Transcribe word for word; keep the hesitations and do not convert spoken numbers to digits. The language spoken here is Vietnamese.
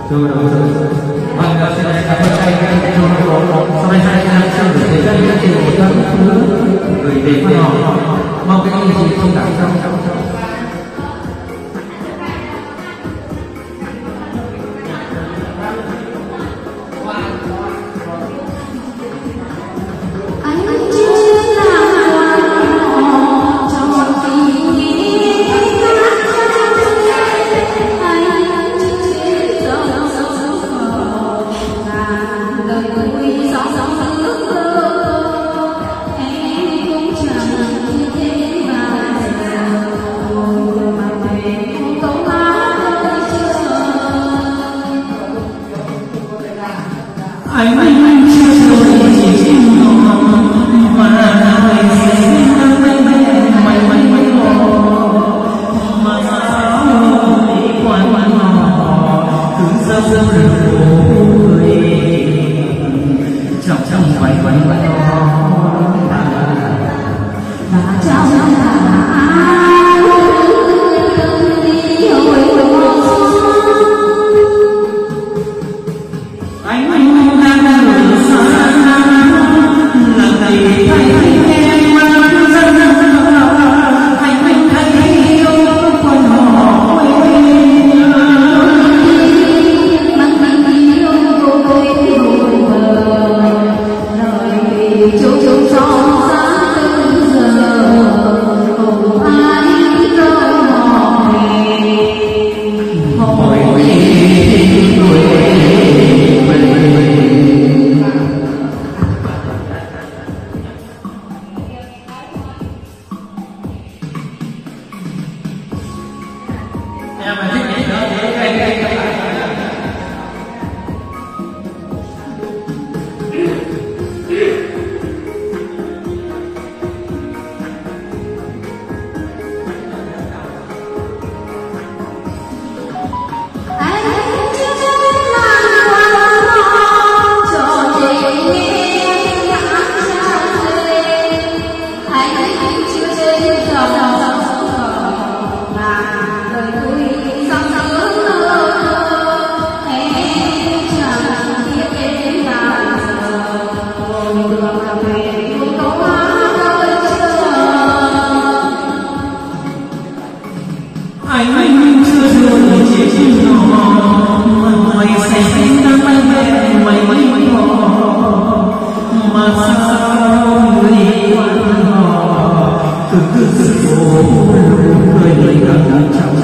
Rồi rồi rồi. Vâng, xin cảm ơn anh đã cho sau đây hai anh sẽ gửi thời gian chương trình một trăm phút gửi về phát họ. Mong các anh chị thông cảm trong trong trong. Anh anh chưa rồi chỉ mà mày sẽ mày mày mày mày mà sao đi qua qua cứ dâm dâm rồi trong trong quay quay quay và trong anh anh đang ở xa là thầy thầy em mà cứ dân anh anh thấy yêu quân họ mang mang yêu cô tôi rồi chú chú cho ra từng giờ cùng ai đâu hỏi hỏi em mà thích nhảy nữa thì ok ok các bạn. anh anh chưa rồi chỉ nhỏ mày say say đang mày mày mày mày mày mà sao người qua cứ cứ cứ người người gặp nhau